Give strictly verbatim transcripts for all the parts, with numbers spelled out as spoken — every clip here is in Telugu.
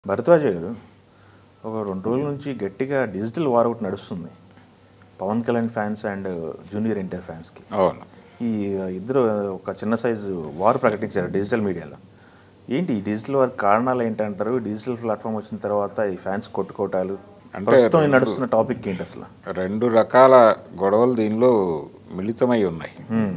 భరద్వాజ గారు ఒక రెండు రోజుల నుంచి గట్టిగా డిజిటల్ వార్ ఒకటి నడుస్తుంది Pawan Kalyan fans and junior NTR ఫ్యాన్స్కి. అవును, ఈ ఇద్దరు ఒక చిన్న సైజు వార్ ప్రకటించారు డిజిటల్ మీడియాలో. ఏంటి ఈ డిజిటల్ వార్ కారణాలు ఏంటంటారు? డిజిటల్ ప్లాట్ఫామ్ వచ్చిన తర్వాత ఈ ఫ్యాన్స్ కొట్టుకోవటాలు అంటే ప్రస్తుతం నడుస్తున్న టాపిక్ ఏంటి అసలు? రెండు రకాల గొడవలు దీనిలో మిళితమై ఉన్నాయి.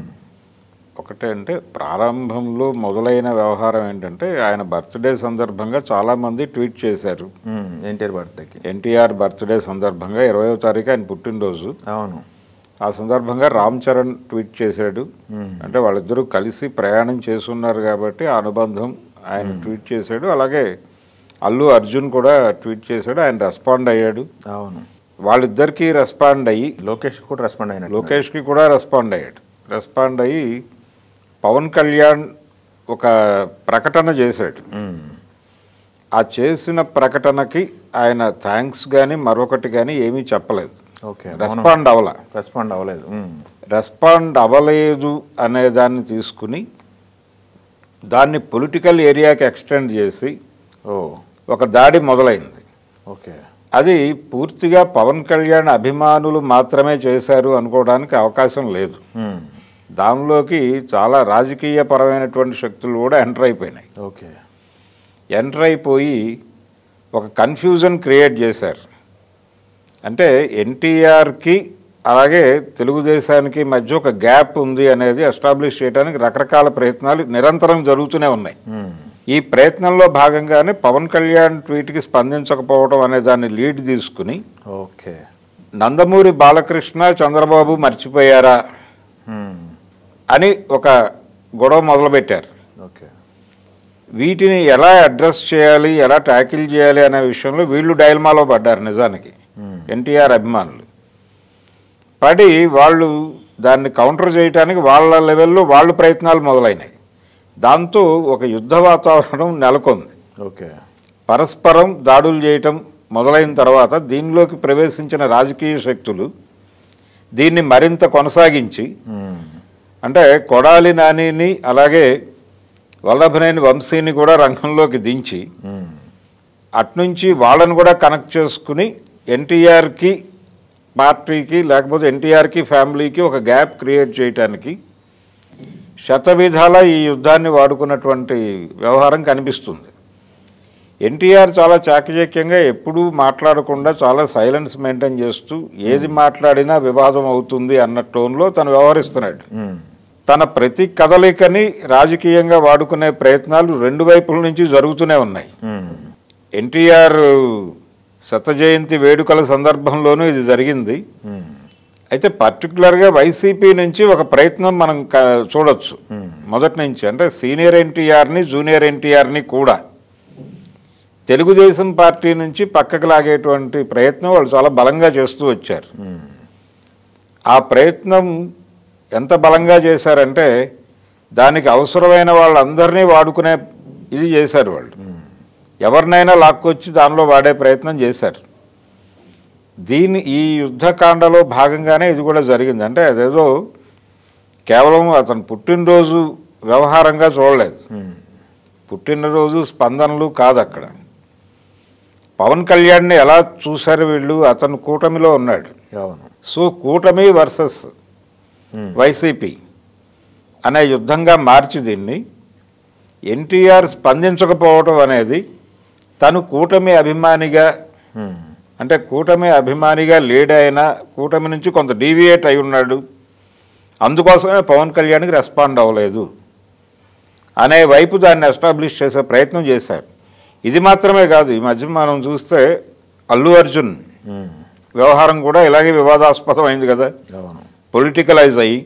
ఒకటే అంటే ప్రారంభంలో మొదలైన వ్యవహారం ఏంటంటే ఆయన బర్త్డే సందర్భంగా చాలామంది ట్వీట్ చేశారు. ఎన్టీఆర్ బర్త్డేకి ఎన్టీఆర్ బర్త్డే సందర్భంగా ఇరవయో తారీఖు ఆయన పుట్టినరోజు. అవును, ఆ సందర్భంగా రామ్ చరణ్ ట్వీట్ చేశాడు. అంటే వాళ్ళిద్దరూ కలిసి ప్రయాణం చేస్తున్నారు కాబట్టి ఆ అనుబంధం ఆయన ట్వీట్ చేశాడు. అలాగే అల్లు అర్జున్ కూడా ట్వీట్ చేశాడు, ఆయన రెస్పాండ్ అయ్యాడు. అవును, వాళ్ళిద్దరికీ రెస్పాండ్ అయ్యి లోకేష్ కూడా రెస్పాండ్ అయినాడు. లోకేష్కి కూడా రెస్పాండ్ అయ్యాడు. రెస్పాండ్ అయ్యి పవన్ కళ్యాణ్ ఒక ప్రకటన చేశాడు. ఆ చేసిన ప్రకటనకి ఆయన థ్యాంక్స్ కానీ మరొకటి కానీ ఏమీ చెప్పలేదు. ఓకే, రెస్పాండ్ అవ్వల రెస్పాండ్ అవ్వలేదు రెస్పాండ్ అవ్వలేదు అనే దాన్ని తీసుకుని దాన్ని పొలిటికల్ ఏరియాకి ఎక్స్టెండ్ చేసి ఓ ఒక దాడి మొదలైంది. ఓకే, అది పూర్తిగా పవన్ కళ్యాణ్ అభిమానులు మాత్రమే చేశారు అనుకోవడానికి అవకాశం లేదు. దానిలోకి చాలా రాజకీయ పరమైనటువంటి శక్తులు కూడా ఎంటర్ అయిపోయినాయి. ఓకే, ఎంటర్ అయిపోయి ఒక కన్ఫ్యూజన్ క్రియేట్ చేశారు. అంటే ఎన్టీఆర్కి అలాగే తెలుగుదేశానికి మధ్య ఒక గ్యాప్ ఉంది అనేది ఎస్టాబ్లిష్ చేయడానికి రకరకాల ప్రయత్నాలు నిరంతరం జరుగుతూనే ఉన్నాయి. ఈ ప్రయత్నంలో భాగంగానే పవన్ కళ్యాణ్ ట్వీట్కి స్పందించకపోవడం అనే దాన్ని లీడ్ తీసుకుని ఓకే నందమూరి బాలకృష్ణ చంద్రబాబు మర్చిపోయారా అని ఒక గొడవ మొదలుపెట్టారు. ఓకే, వీటిని ఎలా అడ్రస్ చేయాలి, ఎలా ట్యాకిల్ చేయాలి అనే విషయంలో వీళ్ళు డైల్మాలో పడ్డారు. నిజానికి ఎన్టీఆర్ అభిమానులు పడి వాళ్ళు దాన్ని కౌంటర్ చేయడానికి వాళ్ళ లెవెల్లో వాళ్ళు ప్రయత్నాలు మొదలైనాయి. దాంతో ఒక యుద్ధ వాతావరణం నెలకొంది. ఓకే, పరస్పరం దాడులు చేయటం మొదలైన తర్వాత దీనిలోకి ప్రవేశించిన రాజకీయ శక్తులు దీన్ని మరింత కొనసాగించి అంటే కొడాలి నానిని అలాగే వల్లభనేని వంశీని కూడా రంగంలోకి దించి అట్నుంచి వాళ్ళని కూడా కనెక్ట్ చేసుకుని ఎన్టీఆర్కి పార్టీకి లేకపోతే ఎన్టీఆర్కి ఫ్యామిలీకి ఒక గ్యాప్ క్రియేట్ చేయడానికి శతవిధాల ఈ యుద్ధాన్ని వాడుకున్నటువంటి వ్యవహారం కనిపిస్తుంది. ఎన్టీఆర్ చాలా చాకచక్యంగా ఎప్పుడూ మాట్లాడకుండా చాలా సైలెన్స్ మెయింటైన్ చేస్తూ ఏది మాట్లాడినా వివాదం అవుతుంది అన్న టోన్లో తను వ్యవహరిస్తున్నాడు. తన ప్రతి కదలికని రాజకీయంగా వాడుకునే ప్రయత్నాలు రెండు వైపుల నుంచి జరుగుతూనే ఉన్నాయి. ఎన్టీఆర్ శత జయంతి వేడుకల సందర్భంలోనూ ఇది జరిగింది. అయితే పర్టికులర్గా వైసీపీ నుంచి ఒక ప్రయత్నం మనం చూడొచ్చు మొదటి నుంచి. అంటే సీనియర్ ఎన్టీఆర్ని జూనియర్ ఎన్టీఆర్ని కూడా తెలుగుదేశం పార్టీ నుంచి పక్కకు లాగేటువంటి ప్రయత్నం వాళ్ళు చాలా బలంగా చేస్తూ వచ్చారు. ఆ ప్రయత్నం ఎంత బలంగా చేశారంటే దానికి అవసరమైన వాళ్ళందరినీ వాడుకునే ఇది చేశారు. వాళ్ళు ఎవరినైనా లాక్కొచ్చి దానిలో వాడే ప్రయత్నం చేశారు. దీని ఈ యుద్ధకాండలో భాగంగానే ఇది కూడా జరిగింది. అంటే అదేదో కేవలం అతను పుట్టినరోజు వ్యవహారంగా చూడలేదు. పుట్టినరోజు స్పందనలు కాదు అక్కడ. పవన్ కళ్యాణ్ని ఎలా చూశారు వీళ్ళు? అతను కూటమిలో ఉన్నాడు. సో కూటమి వర్సెస్ వైసీపీ అనే యుద్ధంగా మార్చి దీన్ని ఎన్టీఆర్ స్పందించకపోవటం అనేది తను కూటమి అభిమానిగా అంటే కూటమి అభిమానిగా లీడ్ అయినా కూటమి నుంచి కొంత డీవియేట్ అయి ఉన్నాడు, అందుకోసమే పవన్ కళ్యాణ్కి రెస్పాండ్ అవ్వలేదు అనే వైపు దాన్ని ఎస్టాబ్లిష్ చేసే ప్రయత్నం చేశారు. ఇది మాత్రమే కాదు, ఈ మధ్య మనం చూస్తే అల్లు అర్జున్ వ్యవహారం కూడా ఇలాగే వివాదాస్పదం అయింది కదా. పొలిటికలైజ్ అయ్యి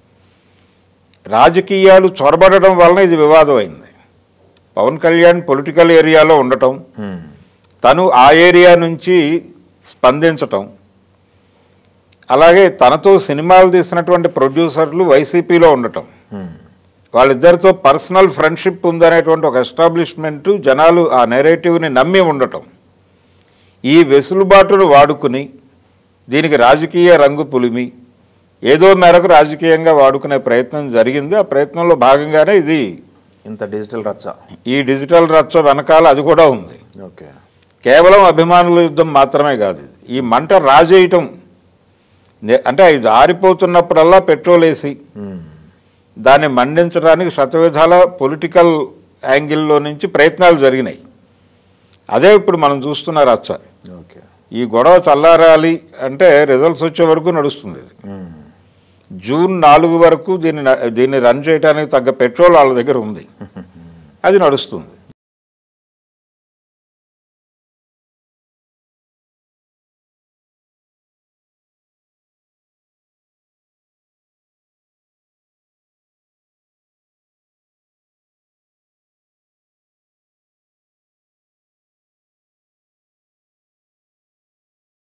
రాజకీయాలు చొరబడడం వలన ఇది వివాదం అయింది. పవన్ కళ్యాణ్ పొలిటికల్ ఏరియాలో ఉండటం, తను ఆ ఏరియా నుంచి స్పందించటం, అలాగే తనతో సినిమాలు తీసినటువంటి ప్రొడ్యూసర్లు వైసీపీలో ఉండటం, వాళ్ళిద్దరితో పర్సనల్ ఫ్రెండ్షిప్ ఉందనేటువంటి ఒక ఎస్టాబ్లిష్మెంటు జనాలు ఆ నెరేటివ్ని నమ్మి ఉండటం, ఈ వెసులుబాటును వాడుకుని దీనికి రాజకీయ రంగు పులిమి ఏదో మేరకు రాజకీయంగా వాడుకునే ప్రయత్నం జరిగింది. ఆ ప్రయత్నంలో భాగంగానే ఇది ఇంత డిజిటల్ రచ్చ, ఈ డిజిటల్ రచ్చ వెనకాల అది కూడా ఉంది. ఓకే. కేవలం అభిమానుల యుద్ధం మాత్రమే కాదు ఇది. ఈ మంట రాజేయటం నే- అంటే ఇది ఆరిపోతున్నప్పుడల్లా పెట్రోల్ వేసి దాన్ని మండించడానికి శతవిధాల పొలిటికల్ యాంగిల్లో నుంచి ప్రయత్నాలు జరిగినాయి. అదే ఇప్పుడు మనం చూస్తున్న రచ్చ. ఓకే. ఈ గొడవ చల్లారాలి అంటే రిజల్ట్స్ వచ్చే వరకు నడుస్తుంది ఇది. జూన్ నాలుగు వరకు దీన్ని న- దీన్ని రన్ చేయడానికి తగ్గ పెట్రోల్ వాళ్ళ దగ్గర ఉంది, అది నడుస్తుంది.